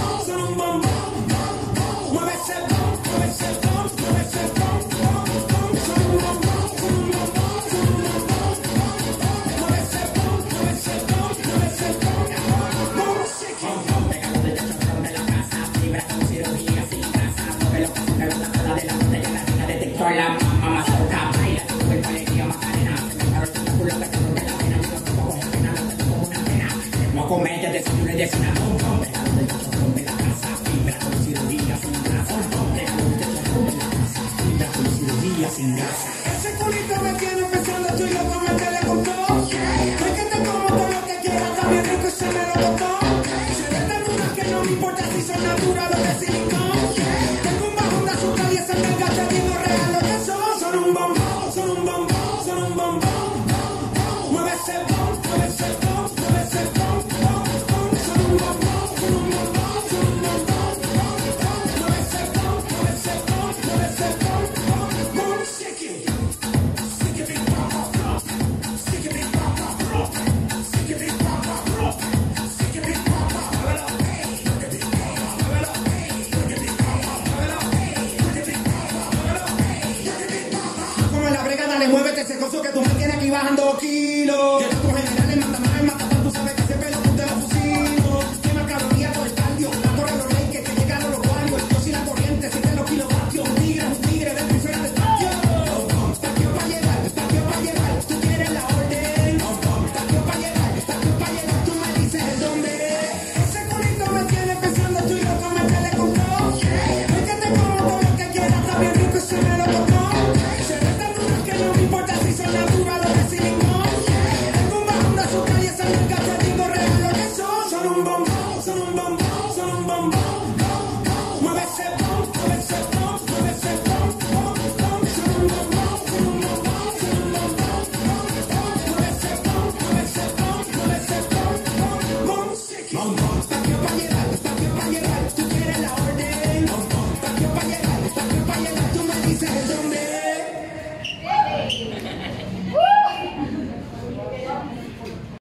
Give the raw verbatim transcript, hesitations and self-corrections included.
son un bombón. Mueve ese bom, mueve ese bom, mueve ese bom, bom, bom. Son un bombón, son un bombón, son un bombón. Mueve ese bom, mueve ese bom, mueve ese bom, bom. Bom, bom, pegado del techo de la casa, fibra con cirugía sin grasa. Mueve los pasos que la tabla de la botella, la tina detector, la mamá soca, baila tu cuerpo, alegría, macarena. Se me paró el tentáculo que te rompe la pena, yo no cojo pena, no te toco una pena. No comedia, desayuno y desayuno, bom, bom, pegado del techo rompe la casa, fibra con cirugía sin grasa. Bom, bom, pegado del techo rompe la casa, fibra con cirugía sin grasa. Ese culito me tiene pensando tú y loco, me que le gustó. Es que te como todo lo que quieras, está bien rico y se me lo botó. Se venden unas que no me importa si son naturales o de silicón. Tengo un bajón de azúcar y ese mega te digo real lo que son. Son un bombón, son un bombón, son un bombón. Mueve ese bom, mueve ese bom, mueve ese bom, bom, bom. Son un bombón, son un bombón, son un bombón. Mueve ese bom, mueve ese bom, mueve ese bom, bom, bom. Shake it, shake it, big bom, bom, shake it, big bom, bom, shake it, big bom, bom, shake it, big bom, bom. Muévelo, hey, look at big bom, muévelo, hey, look at big bom, muévelo, hey, look at big bom, muévelo, hey, look at big bom. Como en la brigada le muévete ese coso que tú me tienes aquí bajando kilos.